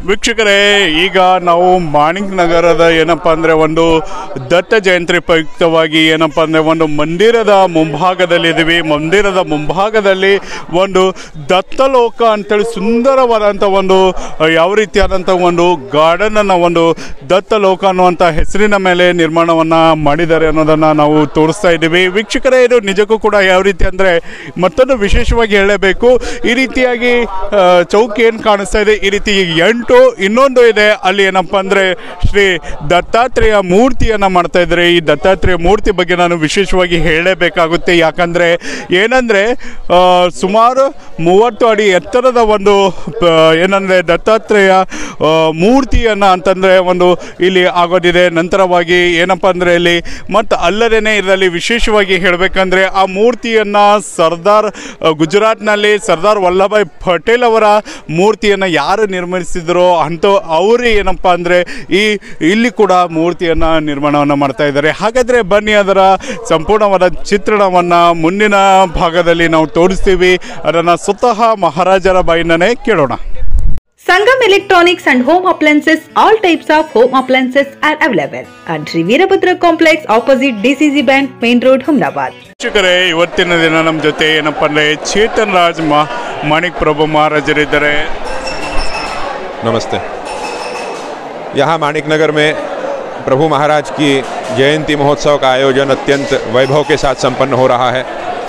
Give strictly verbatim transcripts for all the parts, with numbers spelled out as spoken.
ವೀಕ್ಷಕರೇ, ಈಗ ನಾವು ಮಾಣಿಕ್ ನಗರದ ಏನಪ್ಪ ಅಂದರೆ ಒಂದು ದತ್ತ ಜಯಂತಿ ಪ್ರಯುಕ್ತವಾಗಿ ಏನಪ್ಪ ಅಂದರೆ ಒಂದು ಮಂದಿರದ ಮುಂಭಾಗದಲ್ಲಿದ್ದೀವಿ. ಮಂದಿರದ ಮುಂಭಾಗದಲ್ಲಿ ಒಂದು ದತ್ತಲೋಕ ಅಂತೇಳಿ ಸುಂದರವಾದಂಥ ಒಂದು ಯಾವ ರೀತಿಯಾದಂಥ ಒಂದು ಗಾರ್ಡನನ್ನು ಒಂದು ದತ್ತಲೋಕ ಅನ್ನುವಂಥ ಹೆಸರಿನ ಮೇಲೆ ನಿರ್ಮಾಣವನ್ನು ಮಾಡಿದ್ದಾರೆ ಅನ್ನೋದನ್ನು ನಾವು ತೋರಿಸ್ತಾ ಇದ್ದೀವಿ. ವೀಕ್ಷಕರೇ, ಇದು ನಿಜಕ್ಕೂ ಕೂಡ ಯಾವ ರೀತಿ ಅಂದರೆ ಮತ್ತೊಂದು ವಿಶೇಷವಾಗಿ ಹೇಳಬೇಕು, ಈ ರೀತಿಯಾಗಿ ಚೌಕ್ ಏನು ಕಾಣಿಸ್ತಾ ಇದೆ, ಈ ರೀತಿ ಎಂಟು ಇನ್ನೊಂದು ಇದೆ, ಅಲ್ಲಿ ಏನಪ್ಪ ಅಂದರೆ ಶ್ರೀ ದತ್ತಾತ್ರೇಯ ಮೂರ್ತಿಯನ್ನು ಮಾಡ್ತಾ ಇದ್ದಾರೆ. ಈ ದತ್ತಾತ್ರೇಯ ಮೂರ್ತಿ ಬಗ್ಗೆ ನಾನು ವಿಶೇಷವಾಗಿ ಹೇಳಬೇಕಾಗುತ್ತೆ. ಯಾಕಂದರೆ ಏನಂದರೆ ಸುಮಾರು ಮೂವತ್ತು ಅಡಿ ಎತ್ತರದ ಒಂದು ಏನಂದರೆ ದತ್ತಾತ್ರೇಯ ಮೂರ್ತಿಯನ್ನು ಅಂತಂದರೆ ಒಂದು ಇಲ್ಲಿ ಆಗೋದಿದೆ. ನಂತರವಾಗಿ ಏನಪ್ಪ ಅಂದರೆ ಇಲ್ಲಿ ಮತ್ತು ಅಲ್ಲದೇ ಇದರಲ್ಲಿ ವಿಶೇಷವಾಗಿ ಹೇಳಬೇಕಂದ್ರೆ ಆ ಮೂರ್ತಿಯನ್ನು ಸರ್ದಾರ್ ಗುಜರಾತ್ನಲ್ಲಿ ಸರ್ದಾರ್ ವಲ್ಲಭಾಯ್ ಪಟೇಲ್ ಅವರ ಮೂರ್ತಿಯನ್ನು ಯಾರು ನಿರ್ಮಿಸಿದರೋ ಅಂತ ಅವರು ಏನಪ್ಪ ಅಂದರೆ ಈ ಇಲ್ಲಿ ಕೂಡ ಮೂರ್ತಿಯನ್ನು ನಿರ್ಮಾಣವನ್ನು ಮಾಡ್ತಾ ಇದ್ದಾರೆ. ಹಾಗಾದರೆ ಬನ್ನಿ ಅದರ ಸಂಪೂರ್ಣವಾದ ಚಿತ್ರಣವನ್ನು ಮುಂದಿನ ಭಾಗದಲ್ಲಿ ನಾವು ತೋರಿಸ್ತೀವಿ. ಅದನ್ನು ಸ್ವತಃ ಮಹಾರಾಜರ ಬಾಯಿಂದನೇ ಕೇಳೋಣ. Sangam Electronics and Home Appliances. All types of home appliances are available at Sri Veerabhadra Complex opposite D C C Bank, Main Road, Ahmedabad. ವೀಕ್ಷಕರೇ, ಇವತ್ತಿನ ದಿನ ನಮ್ಮ ಜೊತೆ ಏನಪ್ಪ ಅಂದರೆ ಚೇತನ್ ರಾಜ್ ಮಾ ಮಾಣಿಕ್ प्रभु ಮಹಾರಾಜರಿದ್ದಾರೆ. नमस्ते। यहाँ माणिक नगर में प्रभु महाराज की जयंती महोत्सव का आयोजन अत्यंत वैभव के साथ संपन्न हो रहा है।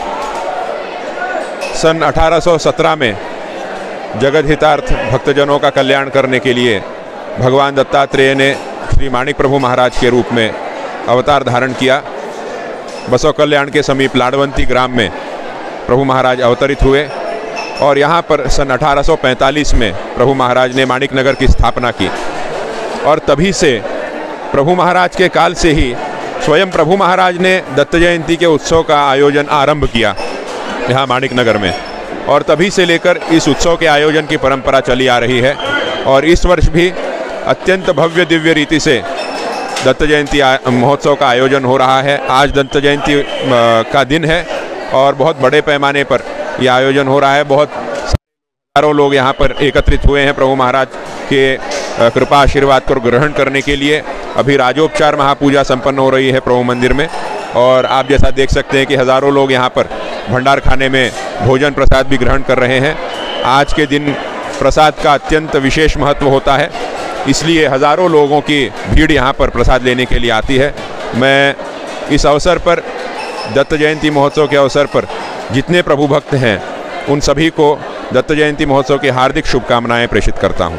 सन अठारह सौ सत्रह में जगत हितार्थ भक्तजनों का कल्याण करने के लिए भगवान दत्तात्रेय ने श्री माणिक प्रभु महाराज के रूप में अवतार धारण किया। बसव कल्याण के समीप लाडवंती ग्राम में प्रभु महाराज अवतरित हुए और यहाँ पर सन अठारह सौ पैंतालीस में प्रभु महाराज ने माणिक नगर की स्थापना की और तभी से प्रभु महाराज के काल से ही स्वयं प्रभु महाराज ने दत्त जयंती के उत्सव का आयोजन आरंभ किया यहाँ माणिक नगर में, और तभी से लेकर इस उत्सव के आयोजन की परंपरा चली आ रही है। और इस वर्ष भी अत्यंत भव्य दिव्य रीति से दत्त जयंती महोत्सव का आयोजन हो रहा है। आज दत्त जयंती का दिन है और बहुत बड़े पैमाने पर यह आयोजन हो रहा है। बहुत हजारों लोग यहाँ पर एकत्रित हुए हैं प्रभु महाराज के कृपा आशीर्वाद को ग्रहण करने के लिए। अभी राजोपचार महापूजा संपन्न हो रही है प्रभु मंदिर में, और आप जैसा देख सकते हैं कि हज़ारों लोग यहाँ पर भंडार खाने में भोजन प्रसाद भी ग्रहण कर रहे हैं। आज के दिन प्रसाद का अत्यंत विशेष महत्व होता है, इसलिए हज़ारों लोगों की भीड़ यहाँ पर प्रसाद लेने के लिए आती है। मैं इस अवसर पर दत्त जयंती महोत्सव के अवसर पर जितने प्रभु भक्त हैं उन सभी को दत्त जयंती महोत्सव की हार्दिक शुभकामनाएं प्रेषित करता हूं।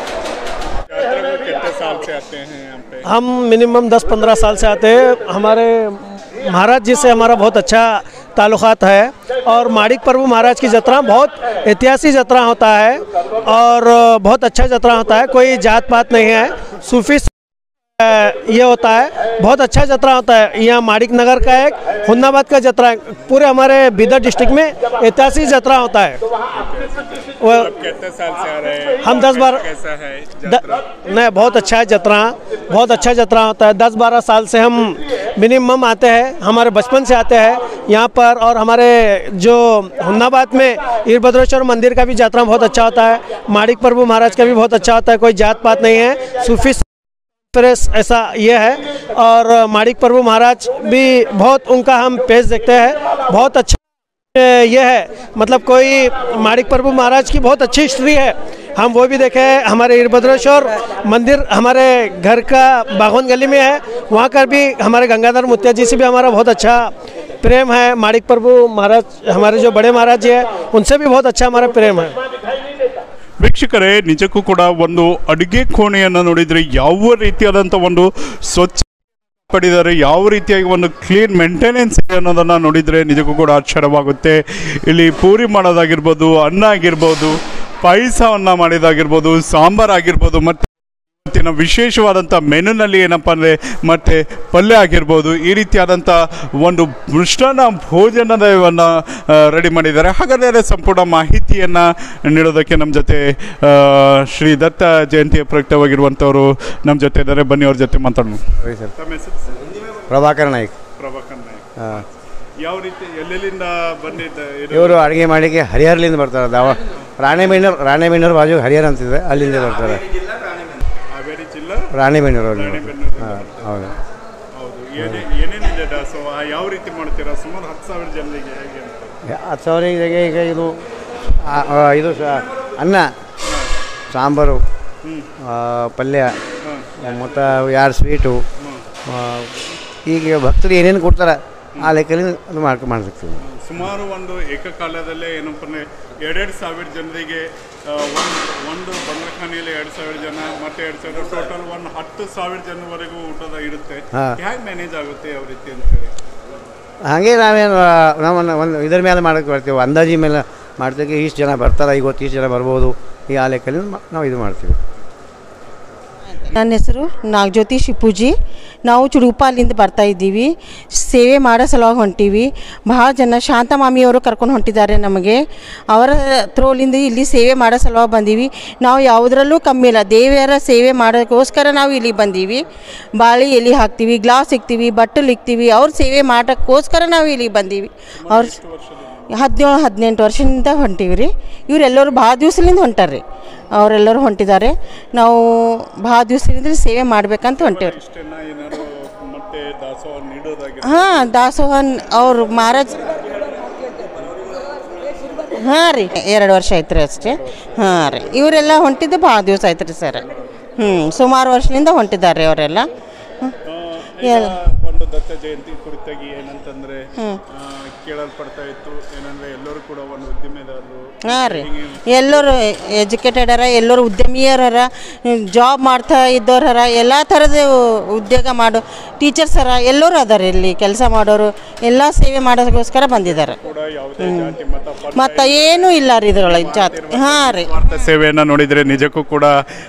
कितने साल से आते हैं यहाँ पे? हम मिनिमम दस पंद्रह साल से आते हैं। हमारे महाराज जी से हमारा बहुत अच्छा ताल्लुकात है और माणिक प्रभु महाराज की जत्रा बहुत ऐतिहासिक जत्रा होता है और बहुत अच्छा जत्रा होता है। कोई जात पात नहीं है, सूफी ये होता है, बहुत अच्छा जत्रा होता है। यहाँ माणिक नगर का एक हुन्नाबाद का जत्रा है, पूरे हमारे बीदर डिस्ट्रिक्ट में ऐतिहासिक जत्रा होता है। वो कितने साल से आ रहे हैं? हम दस बारह कैसा है नहीं, बहुत अच्छा है जत्रा, बहुत अच्छा जत्रा होता है। दस बारह साल से हम मिनिमम आते हैं, हमारे बचपन से आते हैं यहाँ पर। और हमारे जो हुन्नाबाद में वीरभद्रेश्वर मंदिर का भी जत्रा बहुत अच्छा होता है, माणिक प्रभु महाराज का भी बहुत अच्छा होता है। कोई जात पात नहीं है, सूफी प्रेस ऐसा ये है। और माणिक प्रभु महाराज भी बहुत, उनका हम पेज देखते हैं, बहुत अच्छा ये है। मतलब कोई माणिक प्रभु महाराज की बहुत अच्छी हिस्ट्री है, हम वो भी देखे हैं। हमारे वीरभद्रेश्वर मंदिर हमारे घर का बागोन गली में है, वहाँ कर भी हमारे गंगाधर मुत्या जी से भी हमारा बहुत अच्छा प्रेम है। माणिक प्रभु महाराज हमारे जो बड़े महाराज जी हैं उनसे भी बहुत अच्छा हमारा प्रेम है। ವೀಕ್ಷಕರೇ, ನಿಜಕ್ಕೂ ಕೂಡ ಒಂದು ಅಡುಗೆ ಕೋಣೆಯನ್ನು ನೋಡಿದರೆ ಯಾವ ರೀತಿಯಾದಂಥ ಒಂದು ಸ್ವಚ್ಛ ಪಡಿದ್ದಾರೆ, ಯಾವ ರೀತಿಯಾಗಿ ಒಂದು ಕ್ಲೀನ್ ಮೇಂಟೆನೆನ್ಸ್ ಇದೆ ಅನ್ನೋದನ್ನು ನೋಡಿದರೆ ನಿಜಕ್ಕೂ ಕೂಡ ಆಶ್ಚರ್ಯವಾಗುತ್ತೆ. ಇಲ್ಲಿ ಪೂರಿ ಮಾಡೋದಾಗಿರ್ಬೋದು, ಅನ್ನ ಆಗಿರ್ಬೋದು, ಪಾಯಸವನ್ನು ಮಾಡಿದಾಗಿರ್ಬೋದು, ಸಾಂಬಾರು ಆಗಿರ್ಬೋದು, ಮತ್ತು ಇವತ್ತಿನ ವಿಶೇಷವಾದಂಥ ಮೆನುನಲ್ಲಿ ಏನಪ್ಪ ಅಂದರೆ ಮತ್ತು ಪಲ್ಯ ಆಗಿರ್ಬೋದು, ಈ ರೀತಿಯಾದಂಥ ಒಂದು ಮೃಷ್ಟಾನ್ನ ಭೋಜನವನ್ನು ರೆಡಿ ಮಾಡಿದ್ದಾರೆ. ಹಾಗಾದರೆ ಸಂಪೂರ್ಣ ಮಾಹಿತಿಯನ್ನು ನೀಡೋದಕ್ಕೆ ನಮ್ಮ ಜೊತೆ ಶ್ರೀ ದತ್ತ ಜಯಂತಿಯ ಪ್ರಯುಕ್ತವಾಗಿರುವಂಥವರು ನಮ್ಮ ಜೊತೆ ಇದ್ದಾರೆ. ಬನ್ನಿ ಅವ್ರ ಜೊತೆ ಮಾತಾಡೋಣ. ಪ್ರಭಾಕರ್ ನಾಯ್ಕ್. ಪ್ರಭಾಕರ್ ನಾಯ್ಕ್. ಯಾವ ರೀತಿ ಎಲ್ಲೆಲ್ಲಿಂದ ಬಂದಿದ್ದ ಇವರು ಅಡುಗೆ ಮಾಡಲಿಕ್ಕೆ ಹರಿಹರಲಿಂದ ಬರ್ತಾರೆ. ದಾವ ರಾಣೆಬೆನ್ನೂರು ರಾಣೆಬೆನ್ನೂರು ಬಾಜು ಹರಿಹರ ಅಂತಿದೆ, ಅಲ್ಲಿಂದ ಬರ್ತಾರೆ. ಹಾವೇರಿ ಜಿಲ್ಲಾ ರಾಣೆಬೆನ್ನೂರು ಅಲ್ಲಿ. ಹಾಂ ಹೌದು ಹೌದು. ಏನೇ ಏನೇನಿದೆ ದಾಸೋಹ, ಯಾವ ರೀತಿ ಮಾಡ್ತೀರಾ? ಸುಮಾರು ಹತ್ತು ಸಾವಿರ ಜನರಿಗೆ ಹೇಗೆ ಅಂತ? ಹತ್ತು ಸಾವಿರ ಈಗ ಇದು ಇದು ಅನ್ನ, ಸಾಂಬಾರು, ಪಲ್ಯ ಮತ್ತು ಎರಡು ಸ್ವೀಟು, ಈಗ ಭಕ್ತರು ಏನೇನು ಕೊಡ್ತಾರೆ ಆ ಲೆಕ್ಕದಲ್ಲಿ ಅದು ಮಾಡ್ಕೊ ಮಾಡ್ತಿರ್ತೀವಿ. ಸುಮಾರು ಒಂದು ಏಕಕಾಲದಲ್ಲೇ ಏನಪ್ಪ ಅಂದರೆ ಎರಡೆರಡು ಸಾವಿರ ಜನರಿಗೆ ಒಂದು ಒಂದು ಬಂಗ್ರಖಾನೆಯಲ್ಲಿ ಎರಡು ಸಾವಿರ ಜನ ಮತ್ತು ಎರಡು ಸಾವಿರ ಟೋಟಲ್ ಒಂದು ಹತ್ತು ಸಾವಿರ ಜನವರೆಗೂ ಊಟದ ಇರುತ್ತೆ. ಹೇಗೆ ಮ್ಯಾನೇಜ್ ಆಗುತ್ತೆ ಯಾವ ರೀತಿ ಅಂತೇಳಿ? ಹಾಗೆ ನಾವೇನು ನಾವೊಂದು ಒಂದು ಇದ್ರ ಮೇಲೆ ಮಾಡೋಕ್ಕೆ ಬರ್ತೀವಿ, ಅಂದಾಜಿ ಮೇಲೆ ಮಾಡ್ತೀವಿ. ಇಷ್ಟು ಜನ ಬರ್ತಾರೆ, ಇವತ್ತು ಇಷ್ಟು ಜನ ಬರ್ಬೋದು, ಈ ಆ ಲೆಕ್ಕದಲ್ಲಿ ನಾವು ಇದು ಮಾಡ್ತೀವಿ. ನನ್ನ ಹೆಸರು ನಾಗಜ್ಯೋತಿ ಶಿಪೂಜಿ. ನಾವು ಚುಡುಪಾಲಿಂದ ಬರ್ತಾ ಇದ್ದೀವಿ, ಸೇವೆ ಮಾಡೋ ಸಲುವಾಗಿ ಹೊಂಟೀವಿ. ಭಾಳ ಜನ ಶಾಂತ ಮಾಮಿಯವರು ಕರ್ಕೊಂಡು ಹೊಂಟಿದ್ದಾರೆ ನಮಗೆ. ಅವರ ಥ್ರೋಲಿಂದ ಇಲ್ಲಿ ಸೇವೆ ಮಾಡೋ ಸಲುವಾಗಿ ಬಂದೀವಿ. ನಾವು ಯಾವುದರಲ್ಲೂ ಕಮ್ಮಿ ಇಲ್ಲ, ದೇವರ ಸೇವೆ ಮಾಡೋಕ್ಕೋಸ್ಕರ ನಾವು ಇಲ್ಲಿ ಬಂದೀವಿ. ಬಾಳೆ ಎಲೆ ಹಾಕ್ತೀವಿ, ಗ್ಲಾಸ್ ಇಕ್ತೀವಿ, ಬಟ್ಟಲು ಇಕ್ತೀವಿ. ಅವ್ರ ಸೇವೆ ಮಾಡೋಕ್ಕೋಸ್ಕರ ನಾವು ಇಲ್ಲಿ ಬಂದೀವಿ. ಅವ್ರ ಹದಿನೇಳು ಹದಿನೆಂಟು ವರ್ಷದಿಂದ ಹೊಂಟೀವಿ ರೀ. ಇವರೆಲ್ಲರೂ ಭಾಳ ದಿವ್ಸದಿಂದ ಹೊಂಟಾರ ರೀ. ಅವರೆಲ್ಲರೂ ಹೊಂಟಿದ್ದಾರೆ. ನಾವು ಭಾಳ ದಿವಸದಿಂದ ಸೇವೆ ಮಾಡ್ಬೇಕಂತ ಹೊಂಟೇವ್ರಿ. ಹಾಂ, ದಾಸೋಹ ಅವ್ರು ಮಹಾರಾಜ್ ಹಾಂ ರೀ, ಎರಡು ವರ್ಷ ಆಯ್ತು ರೀ ಅಷ್ಟೇ. ಹಾಂ ರೀ, ಇವರೆಲ್ಲ ಹೊಂಟಿದ್ದು ಭಾಳ ದಿವಸ ಆಯ್ತು ರೀ ಸರ್. ಹ್ಞೂ, ಸುಮಾರು ವರ್ಷದಿಂದ ಹೊಂಟಿದ್ದಾರೆ ಅವರೆಲ್ಲ. ಒಂದು ದತ್ತ ಜಯಂತಿ ಕುರಿತಾಗಿ ಏನಂತಂದ್ರೆ ಕೇಳಲ್ಪಡ್ತಾ ಇತ್ತು ಏನಂದ್ರೆ ಎಲ್ಲರೂ ಕೂಡ ಒಂದು ಉದ್ಯಮಿದಾರರು. ಹಾಂ ರೀ, ಎಲ್ಲರೂ ಎಜುಕೇಟೆಡ್ ಅರ, ಎಲ್ಲರೂ ಉದ್ಯಮಿಯರ, ಜಾಬ್ ಮಾಡ್ತಾ ಇದ್ದವ್ರ, ಎಲ್ಲ ಥರದ ಉದ್ಯೋಗ ಮಾಡೋ ಟೀಚರ್ಸ್ ಅರ, ಎಲ್ಲರೂ ಅದಾರೆ ಇಲ್ಲಿ ಕೆಲಸ ಮಾಡೋರು. ಎಲ್ಲ ಸೇವೆ ಮಾಡೋದಕ್ಕೋಸ್ಕರ ಬಂದಿದ್ದಾರೆ. ಮತ್ತು ಏನೂ ಇಲ್ಲ ರೀ ಇದರೊಳಗೆ ಜಾತಿ. ಹಾಂ ರೀ, ಸೇವೆಯನ್ನು ನೋಡಿದರೆ ನಿಜಕ್ಕೂ ಕೂಡ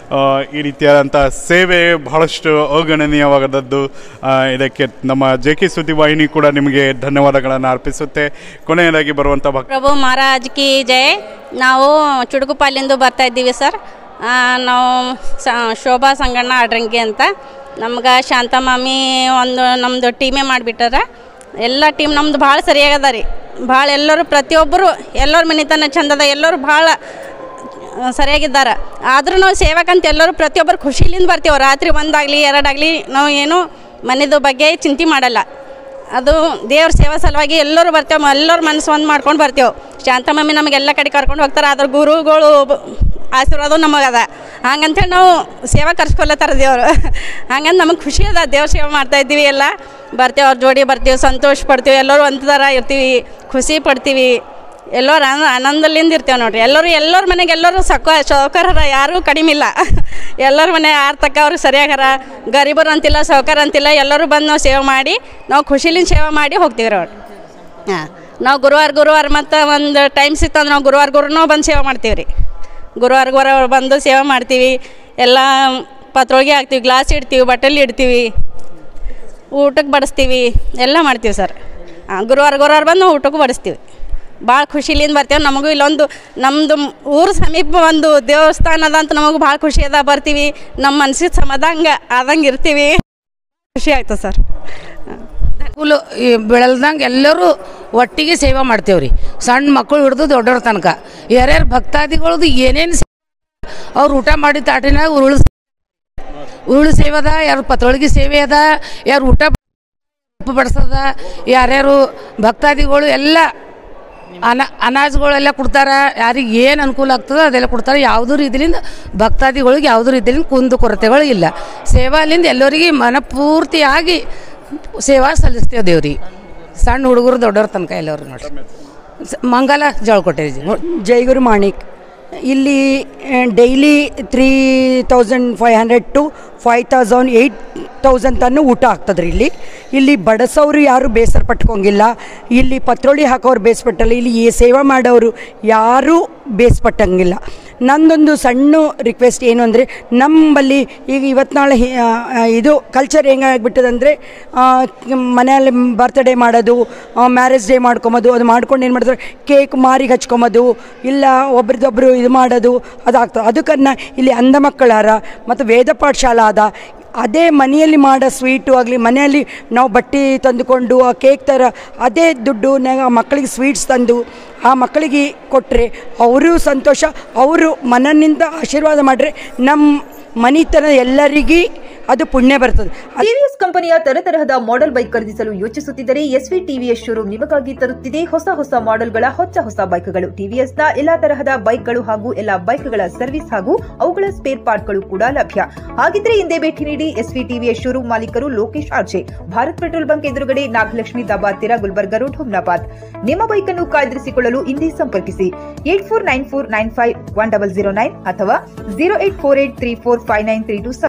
ಈ ರೀತಿಯಾದಂಥ ಸೇವೆ ಬಹಳಷ್ಟು ಅಗಣನೀಯವಾದದ್ದು. ಇದಕ್ಕೆ ನಮ್ಮ ಜೆ ಕೆ ಸುದ್ದಿವಾಹಿನಿ ಕೂಡ ನಿಮಗೆ ಧನ್ಯವಾದಗಳನ್ನು ಅರ್ಪಿಸುತ್ತೆ. ಕೊನೆಯದಾಗಿ ಬರುವಂಥ ಪ್ರಭು ಮಹಾರಾಜ್ ಕಿ ಜೈ. ನಾವು ಚುಡುಕುಪಾಲಿಂದ ಬರ್ತಾ ಇದ್ದೀವಿ ಸರ್. ನಾವು ಶೋಭಾ ಸಂಗಣ್ಣ ಅಡ್ರಂಗಿ ಅಂತ. ನಮ್ಗೆ ಶಾಂತ ಮಾಮಿ ಒಂದು ನಮ್ಮದು ಟೀಮೇ ಮಾಡಿಬಿಟ್ಟಾರ. ಎಲ್ಲ ಟೀಮ್ ನಮ್ಮದು ಭಾಳ ಸರಿಯಾಗದ ರೀ. ಭಾಳ ಎಲ್ಲರೂ ಪ್ರತಿಯೊಬ್ಬರು ಎಲ್ಲರ ಮನೆತನ ಚಂದದ, ಎಲ್ಲರೂ ಭಾಳ ಸರಿಯಾಗಿದ್ದಾರೆ. ಆದರೂ ನಾವು ಸೇವಕಂತ ಎಲ್ಲರೂ ಪ್ರತಿಯೊಬ್ಬರು ಖುಷಿಲಿಂದ ಬರ್ತೀವಿ. ರಾತ್ರಿ ಒಂದಾಗಲಿ ಎರಡಾಗಲಿ ನಾವು ಏನು ಮನೆದು ಬಗ್ಗೆ ಚಿಂತೆ ಮಾಡಲ್ಲ. ಅದು ದೇವ್ರ ಸೇವಾ ಸಲುವಾಗಿ ಎಲ್ಲರೂ ಬರ್ತೇವೆ, ಎಲ್ಲರೂ ಮನಸ್ಸು ಒಂದು ಮಾಡ್ಕೊಂಡು ಬರ್ತೇವೆ. ಶಾಂತಮಮ್ಮಿ ನಮಗೆಲ್ಲ ಕಡೆ ಕರ್ಕೊಂಡು ಹೋಗ್ತಾರೆ. ಅದ್ರ ಗುರುಗಳು ಆಶೀರ್ವಾದ ನಮಗದ. ಹಂಗಂತೇಳಿ ನಾವು ಸೇವಾ ಕರ್ಸ್ಕೊಲ್ಲತ್ತಾರ ದೇವರು. ಹಂಗಂತ ನಮಗೆ ಖುಷಿ ಅದ, ದೇವ್ರ ಸೇವೆ ಮಾಡ್ತಾಯಿದ್ದೀವಿ. ಎಲ್ಲ ಬರ್ತೇವೆ, ಅವ್ರ ಜೋಡಿ ಬರ್ತೀವಿ, ಸಂತೋಷ ಪಡ್ತೀವಿ. ಎಲ್ಲರೂ ಒಂಥರ ಇರ್ತೀವಿ, ಖುಷಿ ಪಡ್ತೀವಿ. ಎಲ್ಲರೂ ಆನಂದಲಿಂದ ಇರ್ತೇವೆ ನೋಡಿರಿ. ಎಲ್ಲರೂ ಎಲ್ಲರ ಮನೆಗೆ ಎಲ್ಲರೂ ಸಕ ಸೌಕರ್ಯರ, ಯಾರೂ ಕಡಿಮೆ ಇಲ್ಲ. ಎಲ್ಲರ ಮನೆ ಆರ್ತಕ್ಕ ಅವ್ರಿಗೆ ಸರಿಯಾಗರ, ಗರೀಬರು ಅಂತಿಲ್ಲ, ಸೌಕರ್ಯ ಅಂತಿಲ್ಲ. ಎಲ್ಲರೂ ಬಂದು ನಾವು ಸೇವೆ ಮಾಡಿ ನಾವು ಖುಷಿಲಿಂದ ಸೇವೆ ಮಾಡಿ ಹೋಗ್ತೀವಿ ರೀ ಅವ್ರು. ಹಾಂ, ನಾವು ಗುರುವಾರ ಗುರುವಾರ ಮತ್ತು ಒಂದು ಟೈಮ್ ಸಿಕ್ತಂದ್ರೆ ನಾವು ಗುರುವಾರ ಗುರುನೂ ಬಂದು ಸೇವೆ ಮಾಡ್ತೀವಿ ರೀ. ಗುರುವಾರ ಗುರುವಾರ ಬಂದು ಸೇವೆ ಮಾಡ್ತೀವಿ. ಎಲ್ಲ ಪತ್ರೊಳಗೆ ಹಾಕ್ತೀವಿ, ಗ್ಲಾಸ್ ಇಡ್ತೀವಿ, ಬಟ್ಟಲು ಇಡ್ತೀವಿ, ಊಟಕ್ಕೆ ಬಡಿಸ್ತೀವಿ, ಎಲ್ಲ ಮಾಡ್ತೀವಿ ಸರ್. ಹಾಂ, ಗುರುವಾರ ಗುರುವಾರ ಬಂದು ನಾವು ಊಟಕ್ಕೂ ಬಡಿಸ್ತೀವಿ. ಭಾಳ ಖುಷಿಲಿಂದ ಬರ್ತೇವೆ. ನಮಗೂ ಇಲ್ಲೊಂದು ನಮ್ಮದು ಊರು ಸಮೀಪ ಒಂದು ದೇವಸ್ಥಾನ ಅದ ಅಂತ ನಮಗೂ ಭಾಳ ಖುಷಿ ಅದ. ಬರ್ತೀವಿ, ನಮ್ಮ ಮನ್ಸಿಗೆ ಸಮಾಧಾನ ಆದಂಗೆ ಇರ್ತೀವಿ. ಖುಷಿ ಆಗ್ತದೆ ಸರ್. ಸ್ಕೂಲು ಬೆಳಲ್ದಂಗೆ ಎಲ್ಲರೂ ಒಟ್ಟಿಗೆ ಸೇವೆ ಮಾಡ್ತೇವೆ ರೀ. ಸಣ್ಣ ಮಕ್ಕಳು ಹಿಡಿದು ದೊಡ್ಡವ್ರ ತನಕ ಯಾರ್ಯಾರು ಭಕ್ತಾದಿಗಳದು ಏನೇನು ಅವ್ರು ಊಟ ಮಾಡಿದ ತಾಟಿನಾಗ ಉರುಳು ಉರುಳು ಸೇವೆ ಅದ, ಯಾರು ಪತ್ರೊಳಗೆ ಸೇವೆ ಅದ, ಯಾರು ಊಟ ಬಡಿಸೋದ, ಯಾರ್ಯಾರು ಭಕ್ತಾದಿಗಳು ಎಲ್ಲ ಅನ ಅನಾಜುಗಳೆಲ್ಲ ಕೊಡ್ತಾರೆ. ಯಾರಿಗೆ ಏನು ಅನುಕೂಲ ಆಗ್ತದೆ ಅದೆಲ್ಲ ಕೊಡ್ತಾರೆ. ಯಾವುದೂ ರೀತಿಯಿಂದ ಭಕ್ತಾದಿಗಳಿಗೆ ಯಾವುದೂ ರೀತಿಯಿಂದ ಕುಂದು ಕೊರತೆಗಳು ಇಲ್ಲ. ಸೇವಾಲಿಂದ ಎಲ್ಲರಿಗೆ ಮನಪೂರ್ತಿಯಾಗಿ ಸೇವಾ ಸಲ್ಲಿಸ್ತೇವೆ ದೇವ್ರಿಗೆ. ಸಣ್ಣ ಹುಡುಗರು ದೊಡ್ಡವ್ರ ತನಕ ಎಲ್ಲರೂ ನೋಡ್ರಿ. ಮಂಗಲ ಜೋಳಕೋಟೆ ಜೈ ಗುರು ಮಾಣಿಕ್. ಇಲ್ಲಿ daily three thousand five hundred to five thousand eight thousand ತನಕ ಊಟ ಆಗ್ತದ್ರಿ. ಇಲ್ಲಿ ಇಲ್ಲಿ ಬಡಸೋರು ಯಾರು ಬೇಸರ ಪಟ್ಕೊಂಗಿಲ್ಲ. ಇಲ್ಲಿ ಪತ್ರೋಳಿ ಹಾಕೋರು ಬೇಸಪಟ್ಟಲ್ಲ. ಇಲ್ಲಿ ಈ ಸೇವೆ ಮಾಡೋರು ಯಾರೂ ಬೇಸಪಟ್ಟಂಗಿಲ್ಲ. ನಂದೊಂದು ಸಣ್ಣ ರಿಕ್ವೆಸ್ಟ್ ಏನು ಅಂದರೆ, ನಮ್ಮಲ್ಲಿ ಈಗ ಇವತ್ತು ನಾಳೆ ಇದು ಕಲ್ಚರ್ ಹೆಂಗಾಗ್ಬಿಟ್ಟದಂದರೆ, ಮನೆಯಲ್ಲಿ ಬರ್ತ್ಡೇ ಮಾಡೋದು, ಮ್ಯಾರೇಜ್ ಡೇ ಮಾಡ್ಕೊಬೋದು, ಅದು ಮಾಡ್ಕೊಂಡು ಏನು ಮಾಡ್ತಾರೆ, ಕೇಕ್ ಮಾರಿಗೆ ಹಚ್ಕೊಬೋದು, ಇಲ್ಲ ಒಬ್ರದೊಬ್ಬರು ಇದು ಮಾಡೋದು ಅದಾಗ್ತದೆ. ಅದಕ್ಕನ್ನು ಇಲ್ಲಿ ಅಂಧ ಮಕ್ಕಳಾರ ಮತ್ತು ವೇದ ಪಾಠಶಾಲಾ ಅದ. ಅದೇ ಮನೆಯಲ್ಲಿ ಮಾಡೋ ಸ್ವೀಟು ಆಗಲಿ, ಮನೆಯಲ್ಲಿ ನಾವು ಬಟ್ಟೆ ತಂದುಕೊಂಡು ಆ ಕೇಕ್ ಥರ ಅದೇ ದುಡ್ಡು ಮಕ್ಕಳಿಗೆ ಸ್ವೀಟ್ಸ್ ತಂದು ಆ ಮಕ್ಕಳಿಗೆ ಕೊಟ್ಟರೆ ಅವರು ಸಂತೋಷ, ಅವರು ಮನನಿಂದ ಆಶೀರ್ವಾದ ಮಾಡಿದ್ರೆ ನಮ್ಮ ಮನೆತನ ಎಲ್ಲರಿಗೂ ಅದು ಪುಣ್ಯ ಬರ್ತದೆ. ಟಿವಿಎಸ್ ಕಂಪನಿಯ ತರತರಹದ ಮಾಡೆಲ್ ಬೈಕ್ ಖರೀದಿಸಲು ಯೋಚಿಸುತ್ತಿದ್ದರೆ ಎಸ್ವಿ ಟಿವಿಎಸ್ ಶೋರೂಮ್ ನಿಮಗಾಗಿ ತರುತ್ತಿದೆ ಹೊಸ ಹೊಸ ಮಾಡೆಲ್ಗಳ ಹೊಸ ಹೊಸ ಬೈಕ್ಗಳು. ಟಿವಿಎಸ್ನ ಎಲ್ಲಾ ತರಹದ ಬೈಕ್ಗಳು ಹಾಗೂ ಎಲ್ಲಾ ಬೈಕ್ಗಳ ಸರ್ವಿಸ್ ಹಾಗೂ ಅವುಗಳ ಸ್ಪೇರ್ ಪಾರ್ಟ್ಗಳು ಕೂಡ ಲಭ್ಯ. ಹಾಗಿದ್ರೆ ಹಿಂದೆ ಭೇಟಿ ನೀಡಿ ಎಸ್ವಿ ಟಿವಿಎಸ್ ಶೋರೂಮ್ ಮಾಲೀಕರು Lokesh RJ, Bharat petrol bunk ಎದುರುಗಡೆ, ನಾಗಲಕ್ಷ್ಮಿ ದಾಬಾ ಹತ್ತಿರ, ಗುಲ್ಬರ್ಗ ರೋಡ್, ಹುಮ್ನಾಬಾದ್. ನಿಮ್ಮ ಬೈಕ್ ಅನ್ನು ಕಾಯ್ದಿರಿಸಿಕೊಳ್ಳಲು ಹಿಂದೆ ಸಂಪರ್ಕಿಸಿ eight four nine four nine five one double zero nine ಅಥವಾ zero eight four eight three four five nine three two